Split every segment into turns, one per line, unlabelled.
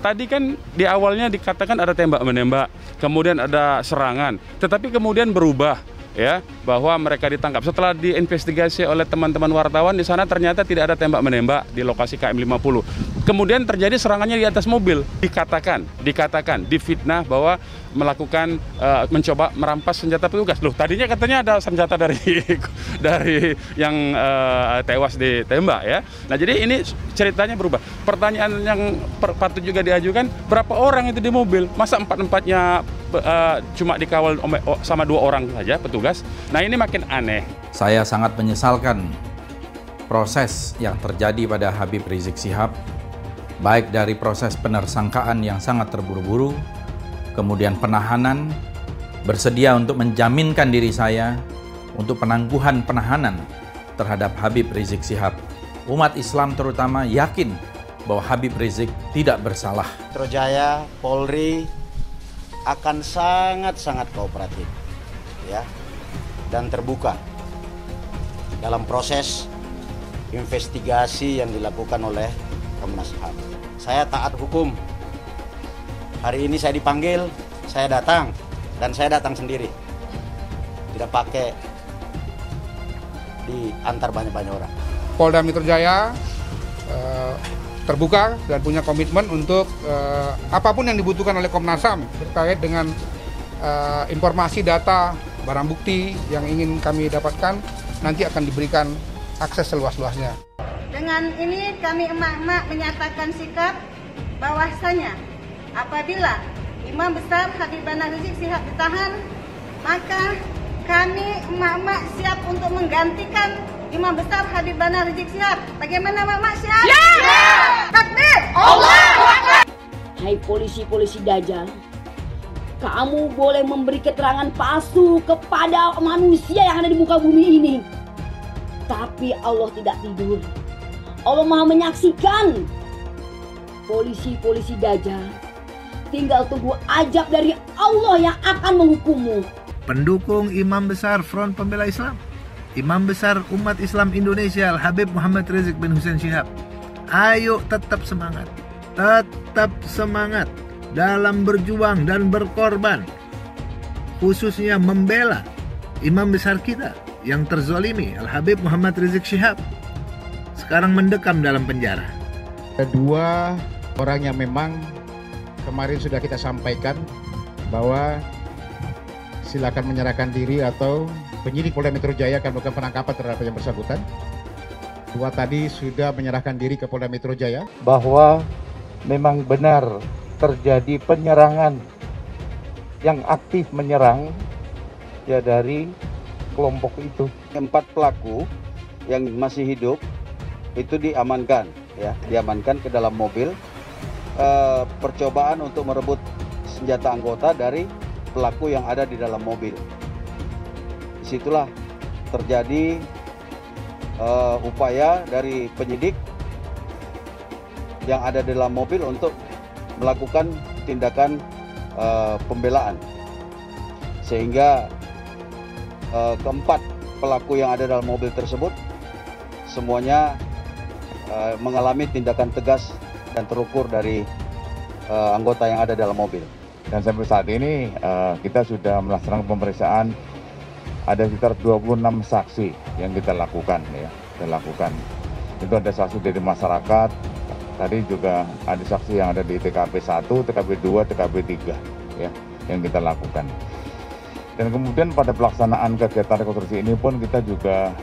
Tadi kan di awalnya dikatakan ada tembak-menembak, kemudian ada serangan, tetapi kemudian berubah ya bahwa mereka ditangkap. Setelah diinvestigasi oleh teman-teman wartawan di sana ternyata tidak ada tembak-menembak di lokasi KM 50. Kemudian terjadi serangannya di atas mobil. Dikatakan difitnah bahwa melakukan mencoba merampas senjata petugas. Loh, tadinya katanya ada senjata dari yang tewas ditembak ya. Nah, jadi ini ceritanya berubah. Pertanyaan yang patut juga diajukan, berapa orang itu di mobil? Masa empat-empatnya cuma dikawal sama 2 orang saja petugas? Nah, ini makin aneh.
Saya sangat menyesalkan proses yang terjadi pada Habib Rizik Syihab, baik dari proses penersangkaan yang sangat terburu-buru, kemudian penahanan, bersedia untuk menjaminkan diri saya untuk penangguhan penahanan terhadap Habib Rizik Syihab. Umat Islam terutama yakin bahwa Habib Rizik tidak bersalah.
Metro Jaya, Polri akan sangat-sangat kooperatif ya, dan terbuka dalam proses investigasi yang dilakukan oleh Komnas HAM. Saya taat hukum. Hari ini saya dipanggil, saya datang, dan saya datang sendiri. Tidak pakai diantar banyak-banyak orang.
Polda Metro Jaya terbuka dan punya komitmen untuk apapun yang dibutuhkan oleh Komnas HAM terkait dengan informasi, data, barang bukti yang ingin kami dapatkan nanti akan diberikan akses seluas-luasnya.
Dengan ini kami emak-emak menyatakan sikap bahwasanya apabila Imam Besar Habib Bahar Rizik Syihab ditahan, maka kami emak-emak siap untuk menggantikan Imam Besar Habib Bahar Rizik Syihab. Bagaimana emak-emak siap? Ya! Takbir! Allahu Akbar!
Hai polisi-polisi Dajjal, kamu boleh memberi keterangan palsu kepada manusia yang ada di muka bumi ini. Tapi Allah tidak tidur. Allah Maha menyaksikan. Polisi-polisi Dajjal, tinggal tunggu ajab dari Allah yang akan menghukummu.
Pendukung Imam Besar Front Pembela Islam, Imam Besar Umat Islam Indonesia Al-Habib Muhammad Rizik bin Hussein Syihab, ayo tetap semangat dalam berjuang dan berkorban, khususnya membela Imam Besar kita yang terzolimi Al-Habib Muhammad Rizik Syihab, sekarang mendekam dalam penjara.
Kedua orang yang memang kemarin sudah kita sampaikan bahwa silakan menyerahkan diri atau penyidik Polda Metro Jaya akan melakukan penangkapan terhadap yang bersangkutan. Dua tadi sudah menyerahkan diri ke Polda Metro Jaya.
Bahwa memang benar terjadi penyerangan yang aktif menyerang ya dari kelompok itu. 4 pelaku yang masih hidup itu diamankan ke dalam mobil. Percobaan untuk merebut senjata anggota dari pelaku yang ada di dalam mobil. Disitulah terjadi upaya dari penyidik yang ada di dalam mobil untuk melakukan tindakan pembelaan, sehingga keempat pelaku yang ada dalam mobil tersebut semuanya mengalami tindakan tegas dan terukur dari anggota yang ada dalam mobil.
Dan sampai saat ini kita sudah melaksanakan pemeriksaan ada sekitar 26 saksi yang kita lakukan ya. Itu ada saksi dari masyarakat, tadi juga ada saksi yang ada di TKP 1, TKP 2, TKP 3 ya yang kita lakukan. Dan kemudian pada pelaksanaan kegiatan rekonstruksi ini pun kita juga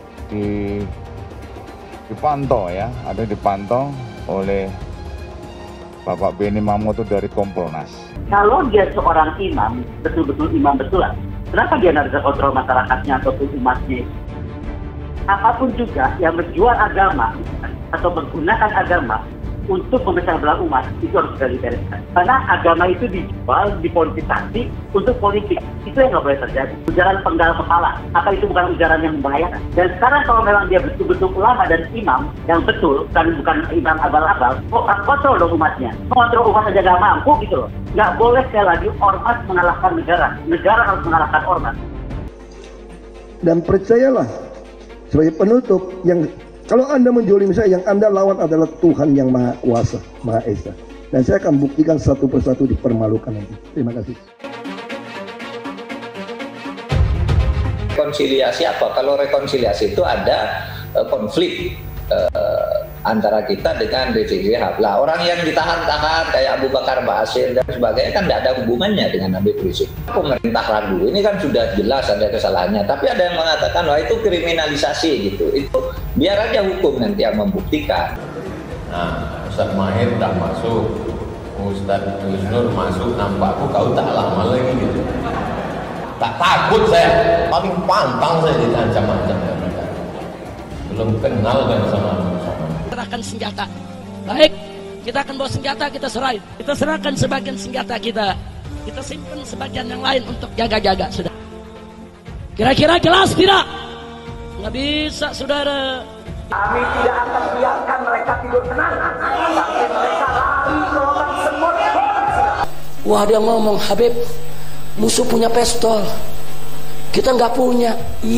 dipantau ya, ada dipantau oleh Bapak Beni Mamoto dari Kompolnas.
Kalau dia seorang imam, betul-betul imam betulan, kenapa dia tidak bisa kontrol masyarakatnya ataupun umatnya? Apapun juga yang menjual agama atau menggunakan agama untuk memecah belah umat, itu harus segera dibereskan. Karena agama itu dijual, dipolitisasi untuk politik. Itu yang nggak boleh terjadi. Ujaran penggal kepala, apa itu bukan ujaran yang membahayakan? Dan sekarang kalau memang dia betul-betul ulama dan imam yang betul, bukan imam abal-abal, kontrol dong umatnya. Mengontrol umat saja nggak mampu gitu loh. Nggak boleh sekali lagi ormas mengalahkan negara. Negara harus mengalahkan ormas.
Dan percayalah, sebagai penutup, yang kalau Anda menjolimi saya, yang Anda lawan adalah Tuhan yang Maha Kuasa, Maha Esa. Dan saya akan buktikan satu persatu dipermalukan nanti. Terima kasih.
Rekonsiliasi apa? Kalau rekonsiliasi itu ada konflik antara kita dengan Rizik Syihab. Lah orang yang ditahan-tahan kayak Abu Bakar Basir dan sebagainya kan tidak ada hubungannya dengan Habib Rizik. Pemerintah ragu, ini kan sudah jelas ada kesalahannya. Tapi ada yang mengatakan wah itu kriminalisasi gitu. Itu biar aja hukum nanti yang membuktikan.
Nah, Ustaz Mahir udah masuk, Ustaz Yusnur masuk, nampakku kau tak lama lagi gitu. Tak takut saya, paling pantang saya ditancam-ancam mereka. Belum kenal kan sama
serahkan senjata. Baik, kita akan bawa senjata, kita serahin. Kita serahkan sebagian senjata kita. Kita simpan sebagian yang lain untuk jaga-jaga, sudah. Kira-kira jelas tidak? Nggak bisa, saudara.
Kami tidak akan biarkan mereka tidur tenang sampai mereka lari gelombang semut.
Wah, dia ngomong, Habib, musuh punya pistol, kita nggak punya.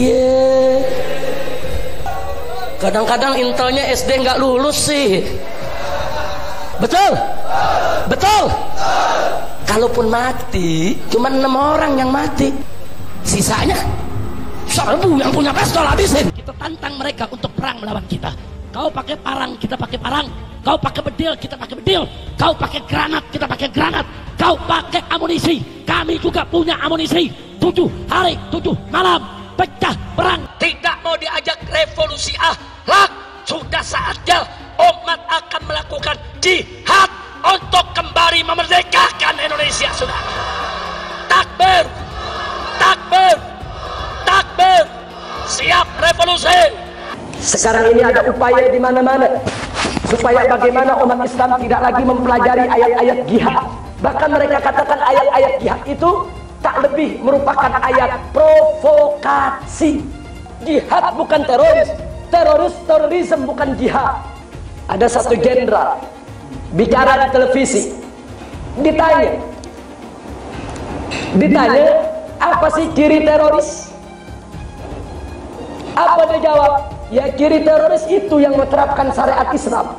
Kadang-kadang intelnya SD nggak lulus sih. Betul? Betul? Kalaupun mati, cuma 6 orang yang mati. Sisanya 1000 yang punya pistol habisin. Kita tantang mereka untuk perang melawan kita. Kau pakai parang, kita pakai parang. Kau pakai bedil, kita pakai bedil. Kau pakai granat, kita pakai granat. Kau pakai amunisi, kami juga punya amunisi. 7 hari, 7 malam, pecah perang. Tidak mau diajak revolusi akhlak. Sudah saatnya umat akan melakukan jihad untuk kembali memerdekakan Indonesia, saudara. Takbir, takbir, takbir. Siap revolusi.
Sekarang ini ada upaya di mana-mana supaya bagaimana umat Islam tidak lagi mempelajari ayat-ayat jihad. Bahkan mereka katakan ayat-ayat jihad itu tak lebih merupakan ayat provokasi. Jihad bukan teroris, terorisme bukan jihad. Ada satu jenderal bicara di televisi, ditanya apa sih ciri teroris? Apa dia jawab? Ya, ciri teroris itu yang menerapkan syariat Islam.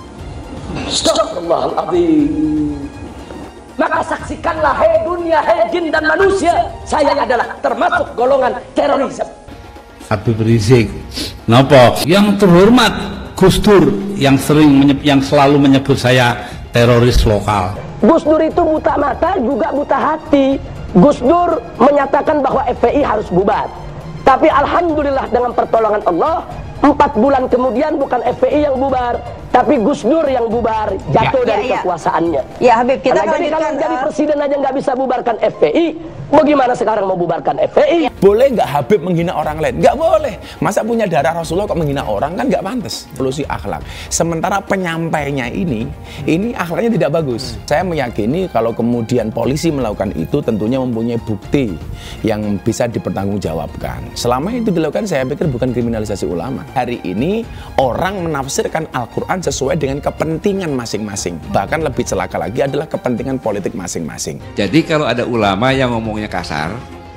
Astagfirullahaladzim. Maka saksikanlah, hei dunia, hei jin dan manusia, saya adalah termasuk golongan teroris.
Habib Rizik, napa? Yang terhormat Gus Dur yang selalu menyebut saya teroris lokal.
Gus Dur itu buta mata juga buta hati. Gus Dur menyatakan bahwa FPI harus bubar. Tapi alhamdulillah dengan pertolongan Allah, 4 bulan kemudian bukan FPI yang bubar, tapi Gus Dur yang bubar, jatuh dari kekuasaannya.
Ya Habib, kita
jadi kalau jadi presiden aja nggak bisa bubarkan FPI, bagaimana sekarang mau bubarkan FPI?
Boleh nggak Habib menghina orang lain? Nggak boleh. Masa punya darah Rasulullah kok menghina orang, kan nggak pantas. Evolusi akhlak. Sementara penyampainya ini akhlaknya tidak bagus. Saya meyakini kalau kemudian polisi melakukan itu tentunya mempunyai bukti yang bisa dipertanggungjawabkan. Selama itu dilakukan, saya pikir bukan kriminalisasi ulama. Hari ini orang menafsirkan Al-Quran sesuai dengan kepentingan masing-masing. Bahkan lebih celaka lagi adalah kepentingan politik masing-masing.
Jadi kalau ada ulama yang ngomongnya kasar,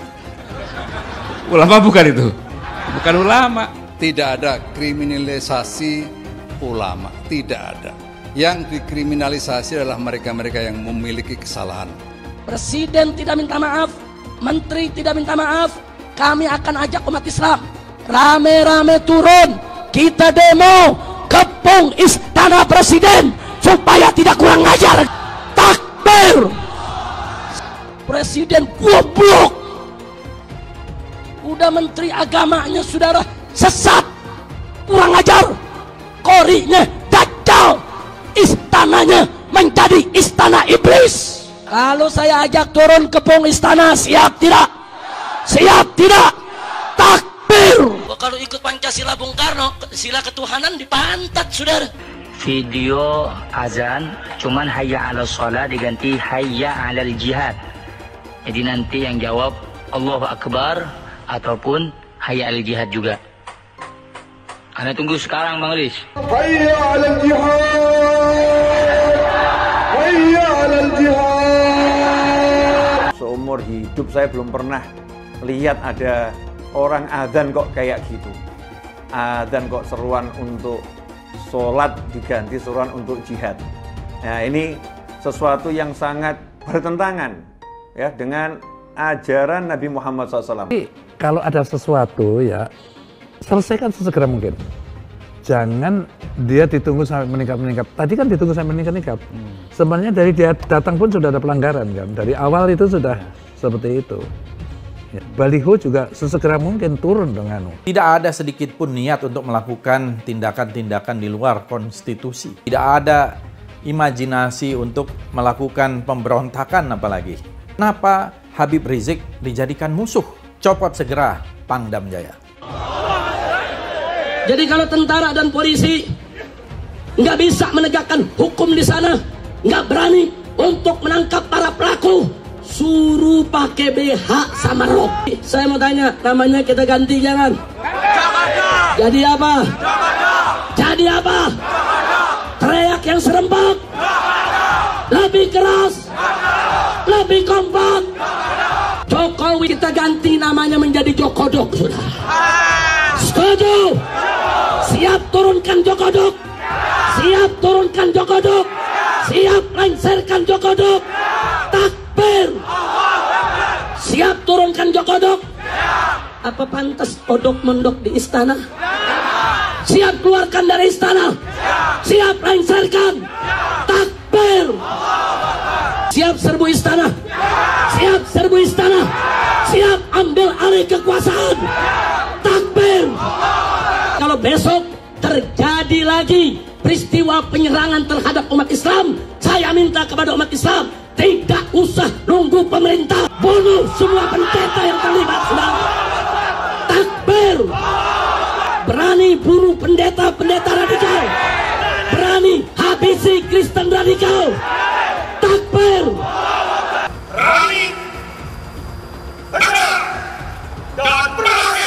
ulama bukan itu, bukan ulama.
Tidak ada kriminalisasi ulama, tidak ada. Yang dikriminalisasi adalah mereka-mereka yang memiliki kesalahan.
Presiden tidak minta maaf, menteri tidak minta maaf. Kami akan ajak umat Islam rame-rame turun, kita demo kepung istana presiden supaya tidak kurang ajar. Takbir. Presiden goblok. Udah menteri agamanya saudara sesat, kurang ajar. Korinya dajjal, istananya menjadi istana iblis. Kalau saya ajak turun kepung istana, siap tidak? Siap tidak? Takbir. Kalau ikut Pancasila Bung Karno, sila ketuhanan dipantat, saudara.
Video azan cuman hayya 'alal shalah diganti hayya 'alal jihad. Jadi nanti yang jawab Allahu Akbar ataupun hayya 'alal jihad juga. Anda tunggu sekarang Bang Riz.
Hayya 'alal jihad. Hayya 'alal jihad.
Seumur hidup saya belum pernah lihat ada orang adzan kok kayak gitu. Adzan kok seruan untuk sholat diganti seruan untuk jihad. Nah ini sesuatu yang sangat bertentangan ya dengan ajaran Nabi Muhammad SAW.
Kalau ada sesuatu ya, selesaikan sesegera mungkin. Jangan dia ditunggu sampai meningkat-meningkat. Tadi kan ditunggu sampai meningkat-meningkat. Sebenarnya dari dia datang pun sudah ada pelanggaran kan. Dari awal itu sudah seperti itu. Ya, baliho juga sesegera mungkin turun dengan.
Tidak ada sedikit pun niat untuk melakukan tindakan-tindakan di luar konstitusi. Tidak ada imajinasi untuk melakukan pemberontakan apalagi. Kenapa Habib Rizik dijadikan musuh? Copot segera Pangdam Jaya.
Jadi kalau tentara dan polisi nggak bisa menegakkan hukum di sana, nggak berani untuk menangkap para pelaku, suruh pakai BH sama rok. Saya mau tanya, namanya kita ganti jangan? Jadi apa? Jadi apa? Teriak yang serempak, lebih keras, lebih kompak. Jokowi kita ganti namanya menjadi Jokodok, sudah. Setuju? Siap turunkan Jokodok. Siap turunkan Jokodok. Siap lengserkan Jokodok. Takbir. Siap turunkan Jokodok. Apa pantas odok mondok di istana? Siap keluarkan dari istana. Siap lengserkan. Takbir. Siap serbu istana. Siap serbu istana. Siap ambil alih kekuasaan. Takbir. Kalau besok terjadi lagi peristiwa penyerangan terhadap umat Islam, saya minta kepada umat Islam tidak usah nunggu pemerintah, bunuh semua pendeta yang terlibat, sudah. Takbir. Berani bunuh pendeta-pendeta radikal, berani habisi Kristen radikal. Takbir.
Berani, benar, dan berani.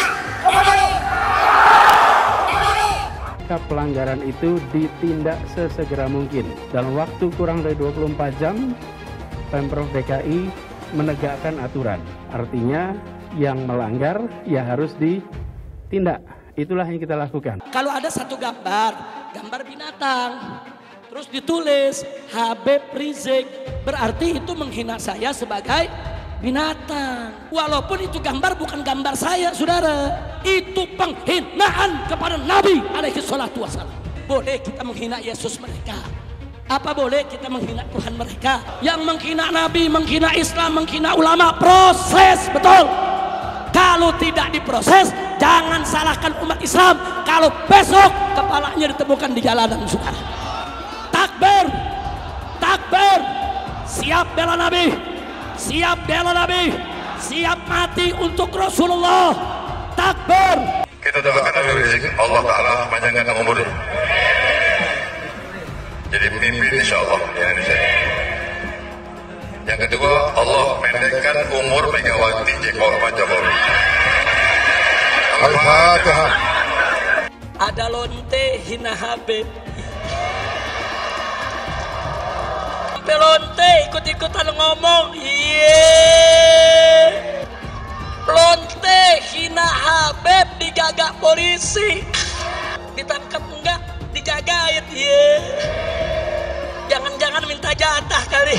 Pelanggaran itu ditindak sesegera mungkin. Dalam waktu kurang dari 24 jam, Pemprov DKI menegakkan aturan. Artinya yang melanggar ya harus ditindak. Itulah yang kita lakukan.
Kalau ada satu gambar binatang, terus ditulis Habib Rizik, berarti itu menghina saya sebagai binatang. Walaupun itu gambar bukan gambar saya, saudara. Itu penghinaan kepada Nabi alaihi salatu wassalam. Boleh kita menghina Yesus mereka. Apa boleh kita menghina Tuhan mereka? Yang menghina Nabi, menghina Islam, menghina ulama, proses, betul. Kalau tidak diproses, jangan salahkan umat Islam kalau besok kepalanya ditemukan di jalanan, saudara. Takbir. Takbir. Siap bela Nabi. Siap bela Nabi, siap mati untuk Rasulullah. Takbir.
Kita doakan Habib Rizik, Allah Ta'ala panjangkan umurnya. Jadi pemimpin insya Allah di Indonesia. Yang kedua, Allah pendekkan umur Megawati Pak Jokowi. Al-Fatihah.
Ada lonte hina Habib. Lonte ikut-ikutan ngomong, lonte hina Habib digagak polisi, ditangkap enggak, dijagain, jangan-jangan minta jatah kali.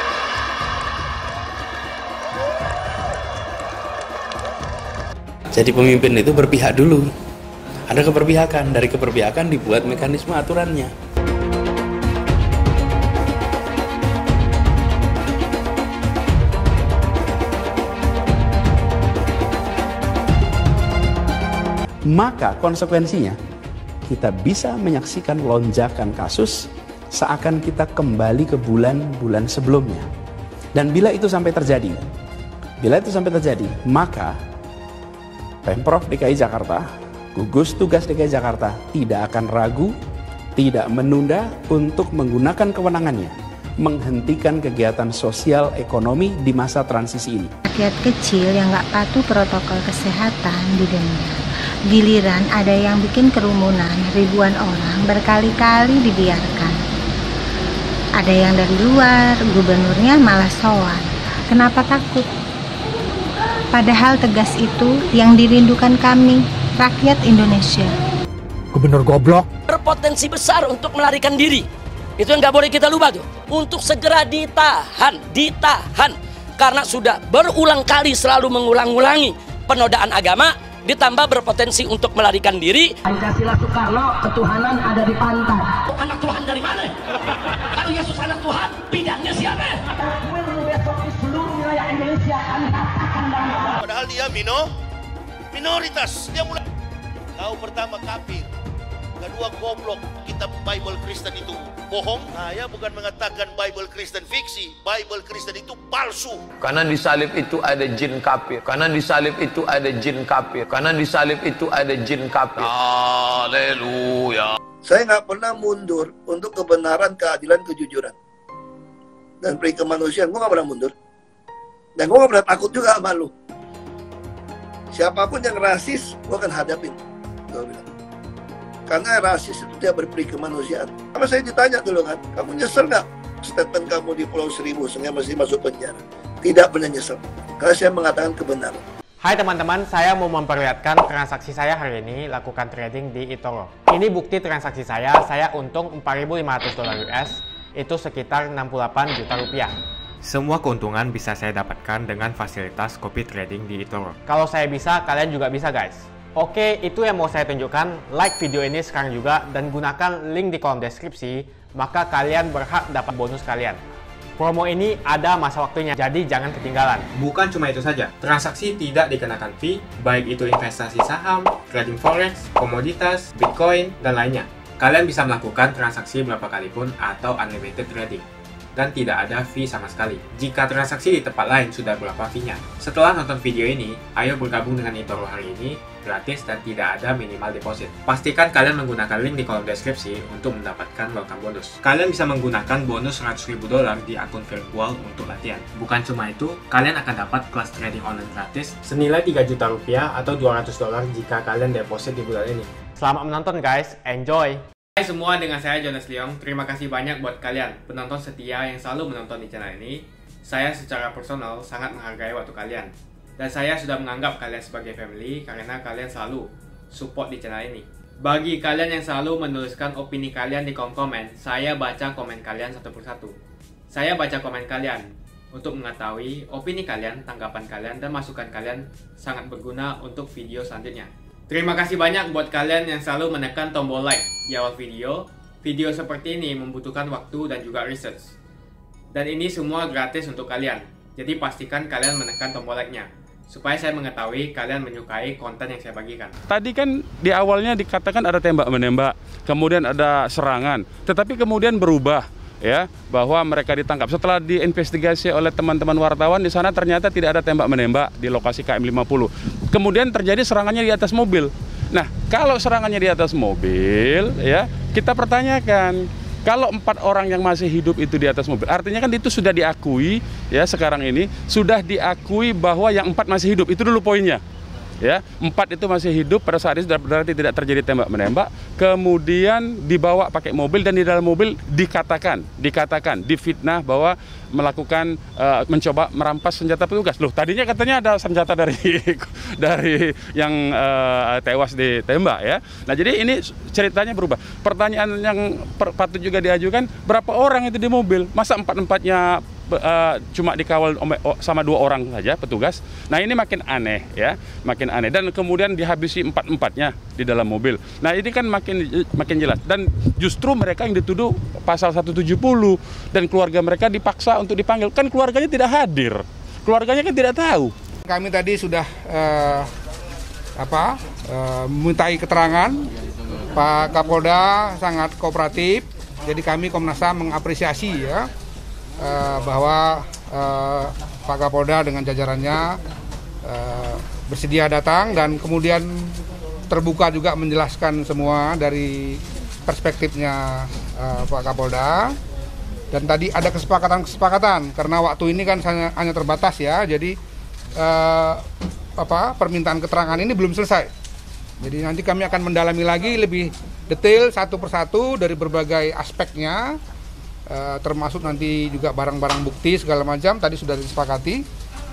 Jadi pemimpin itu berpihak dulu, ada keberpihakan, dari keberpihakan dibuat mekanisme aturannya. Maka konsekuensinya kita bisa menyaksikan lonjakan kasus seakan kita kembali ke bulan-bulan sebelumnya. Dan bila itu sampai terjadi, maka Pemprov DKI Jakarta, gugus tugas DKI Jakarta tidak akan ragu, tidak menunda untuk menggunakan kewenangannya menghentikan kegiatan sosial ekonomi di masa transisi ini.
Rakyat kecil yang nggak patuh protokol kesehatan didenda. Giliran ada yang bikin kerumunan, ribuan orang berkali-kali dibiarkan. Ada yang dari luar, gubernurnya malah sowan. Kenapa takut? Padahal tegas itu yang dirindukan kami, rakyat Indonesia.
Gubernur goblok berpotensi besar untuk melarikan diri. Itu yang nggak boleh kita lupa tuh. Untuk segera ditahan. Karena sudah berulang kali selalu mengulang-ulangi penodaan agama, ditambah berpotensi untuk melarikan diri.
Pancasila Soekarno, ketuhanan ada di pantat.
Anak Tuhan dari mana? Kalau Yesus anak Tuhan, bidangnya siapa?
Besok di seluruh wilayah Indonesia kami katakan dalam.
Padahal dia minoritas. Dia mulai. Kau pertama kafir, kedua goblok. Kitab Bible Kristen itu bohong. Saya bukan mengatakan Bible Kristen fiksi. Bible Kristen itu palsu.
Karena di salib itu ada jin kafir. Karena di salib itu ada jin kafir. Karena di salib itu ada jin kafir. Haleluya.
Saya nggak pernah mundur untuk kebenaran, keadilan, kejujuran. Dan peri kemanusiaan, gue nggak pernah mundur. Dan gue nggak pernah takut juga sama lu. Siapapun yang rasis, gue akan hadapin. Gue bilang. Karena rasis itu dia berperi kemanusiaan. Sama saya ditanya dulu kan, kamu nyesel nggak statement kamu di Pulau Seribu sehingga masih masuk penjara? Tidak pernah nyesel. Karena saya mengatakan kebenaran.
Hai teman-teman, saya mau memperlihatkan transaksi saya hari ini lakukan trading di eToro. Ini bukti transaksi saya untung $4.500 US, itu sekitar 68 juta rupiah. Semua keuntungan bisa saya dapatkan dengan fasilitas copy trading di eToro. Kalau saya bisa, kalian juga bisa guys. Oke, itu yang mau saya tunjukkan. Like video ini sekarang juga dan gunakan link di kolom deskripsi, maka kalian berhak dapat bonus kalian. Promo ini ada masa waktunya, jadi jangan ketinggalan. Bukan cuma itu saja, transaksi tidak dikenakan fee, baik itu investasi saham, trading forex, komoditas, bitcoin, dan lainnya. Kalian bisa melakukan transaksi berapa kali pun atau unlimited trading. Dan tidak ada fee sama sekali. Jika transaksi di tempat lain sudah berapa fee-nya. Setelah nonton video ini, ayo bergabung dengan eToro hari ini, gratis dan tidak ada minimal deposit. Pastikan kalian menggunakan link di kolom deskripsi untuk mendapatkan welcome bonus. Kalian bisa menggunakan bonus $100.000 di akun virtual untuk latihan. Bukan cuma itu, kalian akan dapat kelas trading online gratis senilai 3 juta rupiah atau $200 jika kalian deposit di bulan ini. Selamat menonton guys, enjoy! Hai semua, dengan saya Jonas Leong. Terima kasih banyak buat kalian penonton setia yang selalu menonton di channel ini. Saya secara personal sangat menghargai waktu kalian. Dan saya sudah menganggap kalian sebagai family karena kalian selalu support di channel ini. Bagi kalian yang selalu menuliskan opini kalian di kolom komen, saya baca komen kalian satu persatu. Saya baca komen kalian untuk mengetahui opini kalian, tanggapan kalian, dan masukan kalian sangat berguna untuk video selanjutnya. Terima kasih banyak buat kalian yang selalu menekan tombol like di awal video. Video seperti ini membutuhkan waktu dan juga research. Dan ini semua gratis untuk kalian. Jadi pastikan kalian menekan tombol like-nya, supaya saya mengetahui kalian menyukai konten yang saya bagikan.
Tadi kan di awalnya dikatakan ada tembak-menembak, kemudian ada serangan, tetapi kemudian berubah. Ya, bahwa mereka ditangkap. Setelah diinvestigasi oleh teman-teman wartawan di sana ternyata tidak ada tembak-menembak di lokasi KM 50. Kemudian terjadi serangannya di atas mobil. Nah, kalau serangannya di atas mobil, ya, kita pertanyakan, kalau 4 orang yang masih hidup itu di atas mobil, artinya kan itu sudah diakui, ya, sekarang ini sudah diakui bahwa yang 4 masih hidup. Itu dulu poinnya. Ya, 4 itu masih hidup pada saat itu, berarti tidak terjadi tembak-menembak. Kemudian dibawa pakai mobil dan di dalam mobil dikatakan, difitnah bahwa melakukan mencoba merampas senjata petugas. Loh, tadinya katanya ada senjata dari yang tewas ditembak ya. Nah, jadi ini ceritanya berubah. Pertanyaan yang patut juga diajukan, berapa orang itu di mobil? Masa 4-4-nya cuma dikawal sama 2 orang saja petugas. Nah, ini makin aneh ya, makin aneh. Dan kemudian dihabisi 4-4-nya di dalam mobil. Nah, ini kan makin jelas. Dan justru mereka yang dituduh pasal 170 dan keluarga mereka dipaksa untuk dipanggil. Kan keluarganya tidak hadir, keluarganya kan tidak tahu.
Kami tadi sudah memintai keterangan. Pak Kapolda sangat kooperatif. Jadi kami Komnas HAM mengapresiasi ya. Bahwa Pak Kapolda dengan jajarannya bersedia datang dan kemudian terbuka juga menjelaskan semua dari perspektifnya Pak Kapolda. Dan tadi ada kesepakatan karena waktu ini kan hanya terbatas ya, jadi permintaan keterangan ini belum selesai. Jadi nanti kami akan mendalami lagi lebih detail satu persatu dari berbagai aspeknya. Termasuk nanti juga barang-barang bukti segala macam tadi sudah disepakati.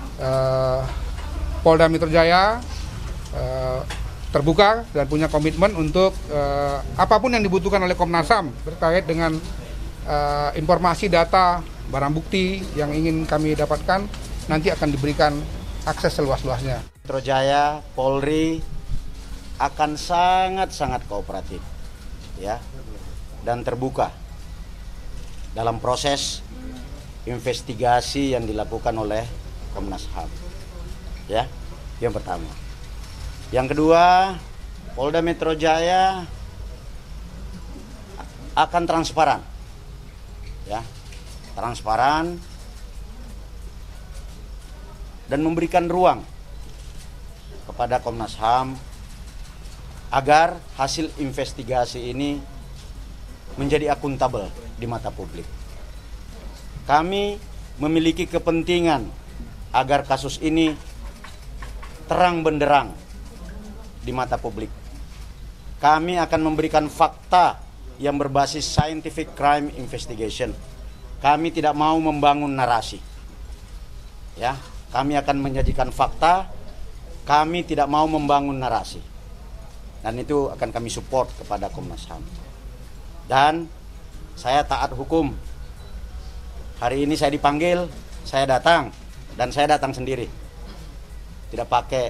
Polda Metro Jaya terbuka dan punya komitmen untuk apapun yang dibutuhkan oleh Komnas HAM terkait dengan informasi, data, barang bukti yang ingin kami dapatkan nanti akan diberikan akses seluas-luasnya.
Metro Jaya, Polri akan sangat-sangat kooperatif, ya, dan terbuka dalam proses investigasi yang dilakukan oleh Komnas HAM, ya, yang pertama. Yang kedua, Polda Metro Jaya akan transparan, ya, transparan dan memberikan ruang kepada Komnas HAM agar hasil investigasi ini menjadi akuntabel di mata publik. Kami memiliki kepentingan agar kasus ini terang benderang di mata publik. Kami akan memberikan fakta yang berbasis scientific crime investigation. Kami tidak mau membangun narasi. Ya, kami akan menyajikan fakta. Kami tidak mau membangun narasi. Dan itu akan kami support kepada Komnas HAM. Dan saya taat hukum. Hari ini saya dipanggil, saya datang. Dan saya datang sendiri. Tidak pakai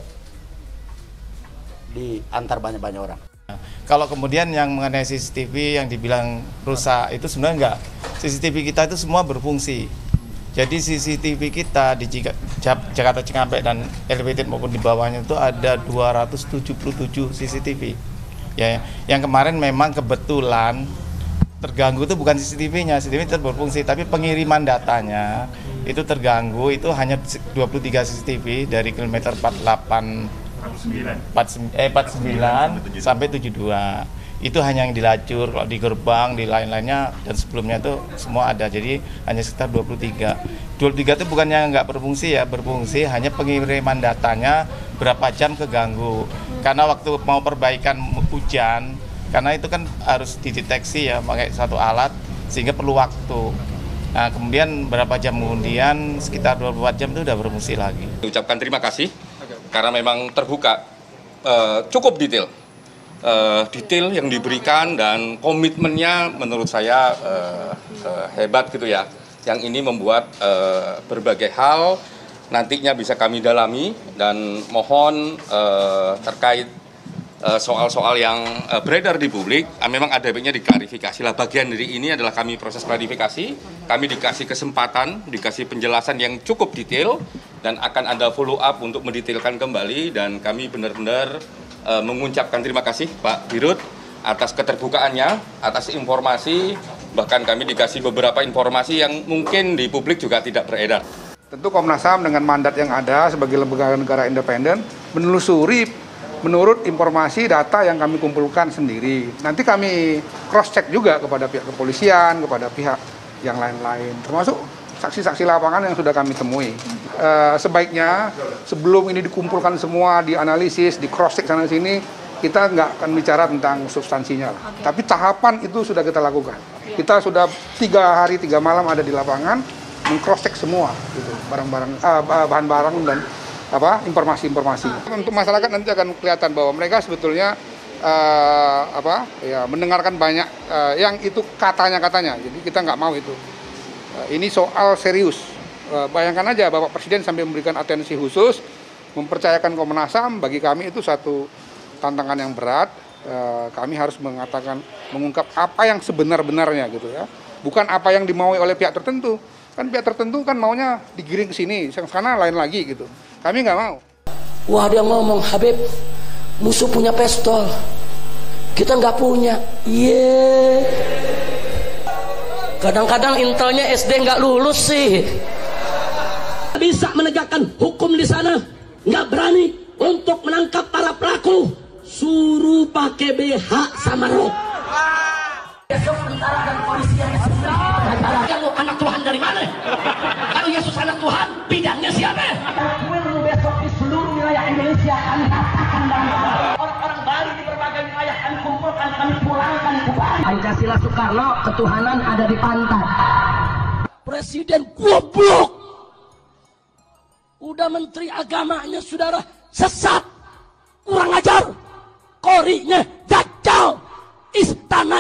diantar banyak-banyak orang.
Kalau kemudian yang mengenai CCTV yang dibilang rusak, itu sebenarnya enggak. CCTV kita itu semua berfungsi. Jadi CCTV kita di Jakarta Cikampek dan Elevated maupun di bawahnya itu ada 277 CCTV. Ya, yang kemarin memang kebetulan terganggu itu bukan CCTV-nya, CCTV tetap berfungsi, tapi pengiriman datanya itu terganggu, itu hanya 23 CCTV dari kilometer 49 sampai 72. Itu hanya yang dilacur, kalau di gerbang, di lain-lainnya dan sebelumnya itu semua ada, jadi hanya sekitar 23 itu bukannya nggak berfungsi ya, berfungsi, hanya pengiriman datanya berapa jam keganggu, karena waktu mau perbaikan hujan, karena itu kan harus dideteksi ya pakai satu alat, sehingga perlu waktu. Nah kemudian berapa jam kemudian, sekitar 24 jam itu udah berfungsi lagi.
Ucapkan terima kasih, karena memang terbuka, cukup detail. Detail yang diberikan dan komitmennya menurut saya hebat gitu ya. Yang ini membuat berbagai hal nantinya bisa kami dalami, dan mohon terkait soal-soal yang beredar di publik memang ada baiknya diklarifikasi lah. Bagian dari ini adalah kami proses klarifikasi, kami dikasih kesempatan, dikasih penjelasan yang cukup detail, dan akan ada follow up untuk mendetailkan kembali, dan kami benar-benar mengucapkan terima kasih Pak Dirut atas keterbukaannya, atas informasi, bahkan kami dikasih beberapa informasi yang mungkin di publik juga tidak beredar.
Tentu Komnas HAM dengan mandat yang ada sebagai lembaga negara independen menelusuri menurut informasi data yang kami kumpulkan sendiri. Nanti kami cross check juga kepada pihak kepolisian, kepada pihak yang lain-lain, termasuk saksi-saksi lapangan yang sudah kami temui. Sebaiknya sebelum ini dikumpulkan semua, dianalisis, di cross check sana sini, kita nggak akan bicara tentang substansinya lah. Tapi tahapan itu sudah kita lakukan. Kita sudah 3 hari 3 malam ada di lapangan, meng-cross check semua, gitu, barang-barang, bahan-barang dan informasi-informasi. Untuk masyarakat nanti akan kelihatan bahwa mereka sebetulnya mendengarkan banyak yang itu katanya-katanya. Jadi kita nggak mau itu. Ini soal serius. Bayangkan aja Bapak Presiden sampai memberikan atensi khusus, mempercayakan Komnas HAM, bagi kami itu satu tantangan yang berat. Kami harus mengungkap apa yang sebenar-benarnya gitu ya. Bukan apa yang dimaui oleh pihak tertentu. Kan pihak tertentu kan maunya digiring ke sini, yang sana lain lagi gitu. Kami nggak mau.
Wah dia ngomong, Habib, musuh punya pistol, kita nggak punya. Kadang-kadang intelnya SD nggak lulus sih. Bisa menegakkan hukum di sana, nggak berani untuk menangkap para pelaku, suruh pakai BH sama rok. Besok tentara dan polisi yang kalau anak Tuhan dari mana? Kalau Yesus anak Tuhan, bidangnya siapa? Besok di seluruh wilayah Indonesia kami katakan orang-orang Bali di berbagai wilayah kami kumpulkan, kami pulangkan ke Bali. Pancasila Soekarno, ketuhanan ada di pantat. Presiden goblok. Udah menteri agamanya saudara sesat, kurang ajar, korinya dajjal, istananya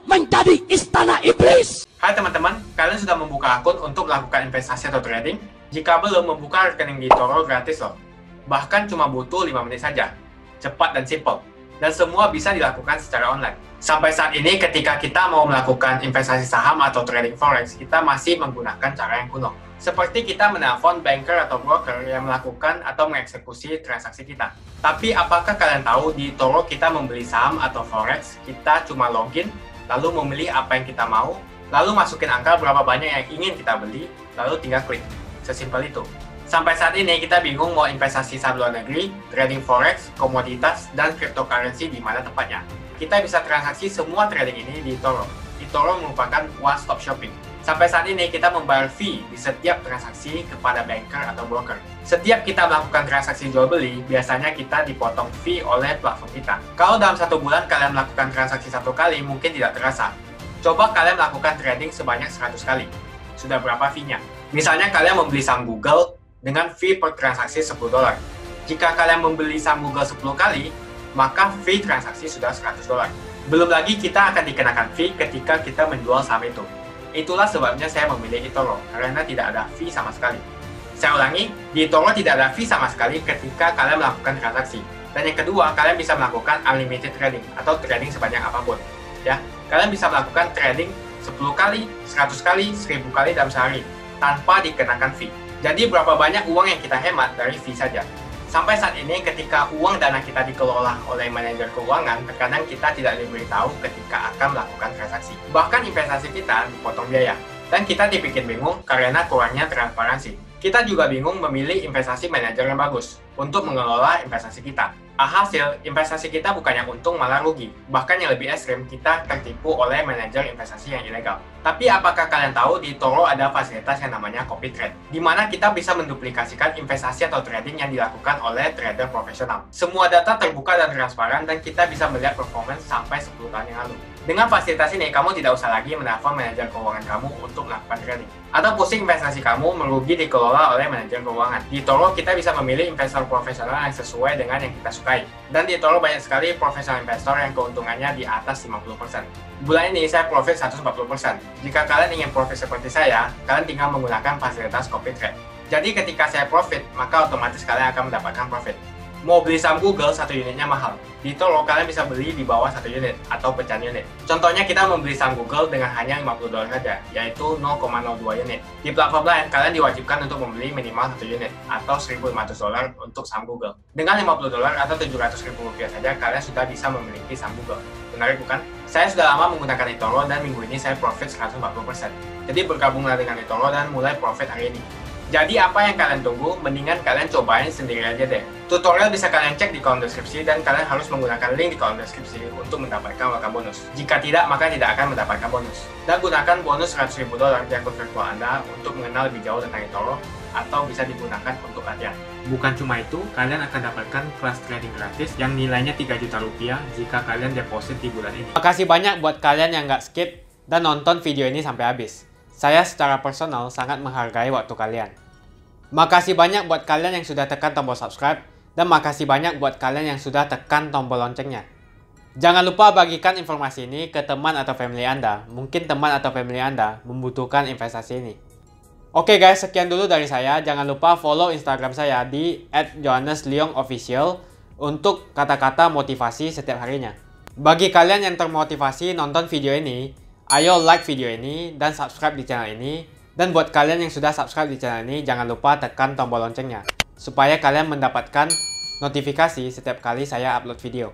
menjadi istana iblis.
Hai teman-teman, kalian sudah membuka akun untuk melakukan investasi atau trading? Jika belum, membuka rekening di eToro gratis loh. Bahkan cuma butuh 5 menit saja. Cepat dan simple. Dan semua bisa dilakukan secara online. Sampai saat ini ketika kita mau melakukan investasi saham atau trading forex, kita masih menggunakan cara yang kuno. Seperti kita menelpon banker atau broker yang melakukan atau mengeksekusi transaksi kita. Tapi apakah kalian tahu di eToro kita membeli saham atau forex, kita cuma login, lalu memilih apa yang kita mau, lalu masukin angka berapa banyak yang ingin kita beli, lalu tinggal klik. Sesimpel itu. Sampai saat ini kita bingung mau investasi saham luar negeri, trading forex, komoditas, dan cryptocurrency di mana tepatnya. Kita bisa transaksi semua trading ini di eToro. eToro merupakan one-stop shopping. Sampai saat ini kita membayar fee di setiap transaksi kepada banker atau broker. Setiap kita melakukan transaksi jual beli, biasanya kita dipotong fee oleh platform kita. Kalau dalam 1 bulan kalian melakukan transaksi 1 kali, mungkin tidak terasa. Coba kalian melakukan trading sebanyak 100 kali. Sudah berapa fee-nya? Misalnya kalian membeli saham Google dengan fee per transaksi $10. Jika kalian membeli saham Google 10 kali, maka fee transaksi sudah $100. Belum lagi kita akan dikenakan fee ketika kita menjual saham itu. Itulah sebabnya saya memilih eToro, karena tidak ada fee sama sekali. Saya ulangi, di eToro tidak ada fee sama sekali ketika kalian melakukan transaksi. Dan yang kedua, kalian bisa melakukan unlimited trading atau trading sebanyak apapun. Ya, kalian bisa melakukan trading 10 kali, 100 kali, 1000 kali dalam sehari tanpa dikenakan fee. Jadi berapa banyak uang yang kita hemat dari fee saja. Sampai saat ini ketika uang dana kita dikelola oleh manajer keuangan, terkadang kita tidak diberitahu ketika akan melakukan transaksi. Bahkan investasi kita dipotong biaya. Dan kita dibikin bingung karena kurangnya transparansi. Kita juga bingung memilih investasi manajer yang bagus untuk mengelola investasi kita. Alhasil, investasi kita bukannya untung malah rugi. Bahkan yang lebih ekstrim, kita tertipu oleh manajer investasi yang ilegal. Tapi apakah kalian tahu di eToro ada fasilitas yang namanya copy trade, di mana kita bisa menduplikasikan investasi atau trading yang dilakukan oleh trader profesional. Semua data terbuka dan transparan dan kita bisa melihat performance sampai 10 tahun yang lalu. Dengan fasilitas ini, kamu tidak usah lagi menelpon manajer keuangan kamu untuk melakukan trading. Atau pusing investasi kamu merugi dikelola oleh manajer keuangan. Di eToro, kita bisa memilih investor profesional yang sesuai dengan yang kita sukai. Dan di eToro banyak sekali profesional investor yang keuntungannya di atas 50%. Bulan ini saya profit 140%. Jika kalian ingin profit seperti saya, kalian tinggal menggunakan fasilitas copy trade. Jadi ketika saya profit, maka otomatis kalian akan mendapatkan profit. Mau beli saham Google, 1 unitnya mahal. Di eToro, kalian bisa beli di bawah 1 unit atau pecahan unit. Contohnya kita membeli saham Google dengan hanya $50 saja, yaitu 0,02 unit. Di platform lain, kalian diwajibkan untuk membeli minimal 1 unit atau $1.500 untuk saham Google. Dengan $50 atau Rp700.000 saja, kalian sudah bisa memiliki saham Google. Menarik bukan? Saya sudah lama menggunakan eToro dan minggu ini saya profit 140%. Jadi bergabunglah dengan eToro dan mulai profit hari ini. Jadi apa yang kalian tunggu? Mendingan kalian cobain sendiri aja deh. Tutorial bisa kalian cek di kolom deskripsi dan kalian harus menggunakan link di kolom deskripsi untuk mendapatkan welcome bonus. Jika tidak, maka tidak akan mendapatkan bonus. Dan gunakan bonus $100.000 di akun virtual Anda untuk mengenal lebih jauh tentang eToro atau bisa digunakan untuk latihan. Bukan cuma itu, kalian akan dapatkan kelas trading gratis yang nilainya Rp3 juta jika kalian deposit di bulan ini. Makasih banyak buat kalian yang nggak skip dan nonton video ini sampai habis. Saya secara personal sangat menghargai waktu kalian. Makasih banyak buat kalian yang sudah tekan tombol subscribe, dan makasih banyak buat kalian yang sudah tekan tombol loncengnya. Jangan lupa bagikan informasi ini ke teman atau family Anda. Mungkin teman atau family Anda membutuhkan investasi ini. Oke guys, sekian dulu dari saya. Jangan lupa follow Instagram saya di @johannesleongofficial untuk kata-kata motivasi setiap harinya. Bagi kalian yang termotivasi nonton video ini, ayo like video ini dan subscribe di channel ini. Dan buat kalian yang sudah subscribe di channel ini, jangan lupa tekan tombol loncengnya supaya kalian mendapatkan notifikasi setiap kali saya upload video.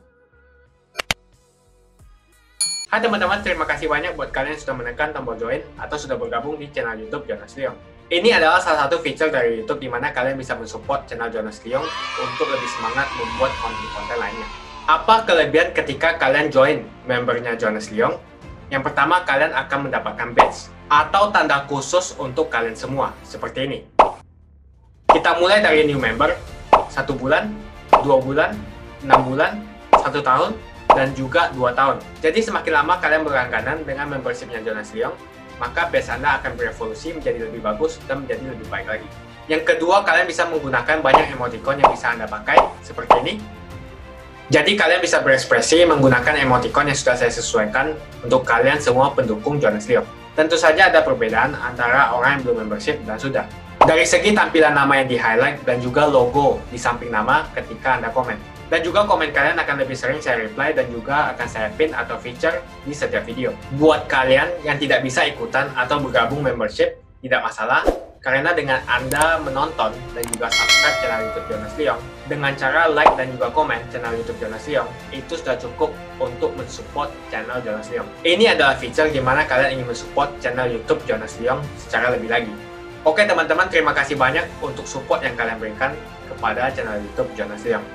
Hai teman-teman, terima kasih banyak buat kalian yang sudah menekan tombol join atau sudah bergabung di channel YouTube Jonas Leong. Ini adalah salah satu feature dari YouTube di mana kalian bisa mensupport channel Jonas Leong untuk lebih semangat membuat konten-konten lainnya. Apa kelebihan ketika kalian join membernya Jonas Leong? Yang pertama, kalian akan mendapatkan badge atau tanda khusus untuk kalian semua, seperti ini. Kita mulai dari new member, 1 bulan, 2 bulan, 6 bulan, 1 tahun, dan juga 2 tahun. Jadi semakin lama kalian berlangganan dengan membershipnya Jonas Leong, maka badge Anda akan berevolusi menjadi lebih bagus dan menjadi lebih baik lagi. Yang kedua, kalian bisa menggunakan banyak emoticon yang bisa Anda pakai, seperti ini. Jadi kalian bisa berekspresi menggunakan emoticon yang sudah saya sesuaikan untuk kalian semua pendukung Jonas Liong. Tentu saja ada perbedaan antara orang yang belum membership dan sudah. Dari segi tampilan nama yang di-highlight dan juga logo di samping nama ketika Anda komen. Dan juga komen kalian akan lebih sering saya reply dan juga akan saya pin atau feature di setiap video. Buat kalian yang tidak bisa ikutan atau bergabung membership, tidak masalah. Karena dengan Anda menonton dan juga subscribe channel YouTube Jonas Liong, dengan cara like dan juga komen channel YouTube Jonas Liong, itu sudah cukup untuk mensupport channel Jonas Liong. Ini adalah feature di mana kalian ingin mensupport channel YouTube Jonas Liong secara lebih lagi. Oke teman-teman, terima kasih banyak untuk support yang kalian berikan kepada channel YouTube Jonas Liong.